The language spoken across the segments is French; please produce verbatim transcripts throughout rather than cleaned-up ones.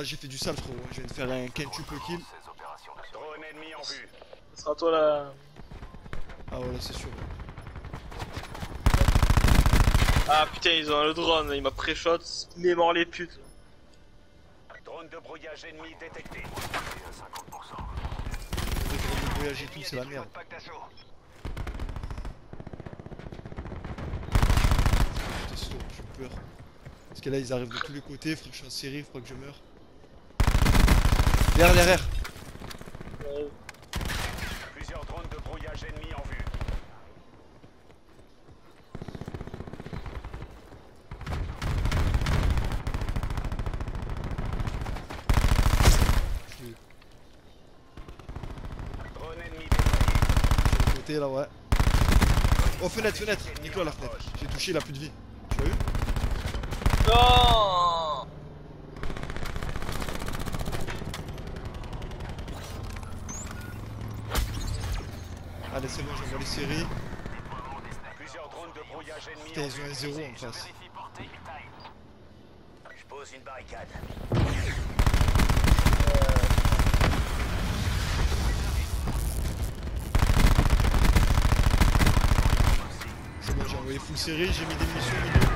Là j'ai fait du sale frérot, je viens de faire un quintuple kill. Drone ennemi en vue. Ce sera toi là. Ah ouais là c'est sûr. Ah putain, ils ont le drone, il m'a pré-shot, il est mort les putes. Drone de brouillage ennemi détecté. Les drones de voyage et tout c'est la merde. Testo, j'ai peur. Parce que là ils arrivent de tous les côtés, faut que je suis en série, faut pas que je meure. Derrière, derrière. Ouais. Plusieurs drones de brouillage ennemi en vue. Je l'ai eu. Drone ennemi Sur le côté là ouais. Oh fenêtre, fenêtre, Nicolas la fenêtre. J'ai touché, il a plus de vie. Tu l'as eu? Non. Allez c'est bon, j'envoie les séries. Plusieurs drones de brouillage ennemi Putain en ils ont un vue. zéro en face. Je pose une barricade. C'est bon, j'ai envoyé full série, j'ai mis des munitions au milieu.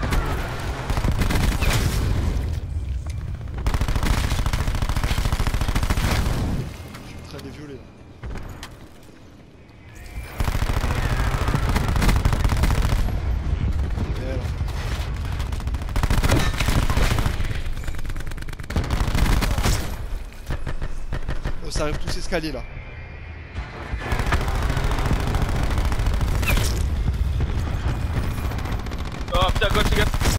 Je suis en train de les violer là. Et alors. Oh, ça arrive tous escaliers là. Oh putain, gauche les gars.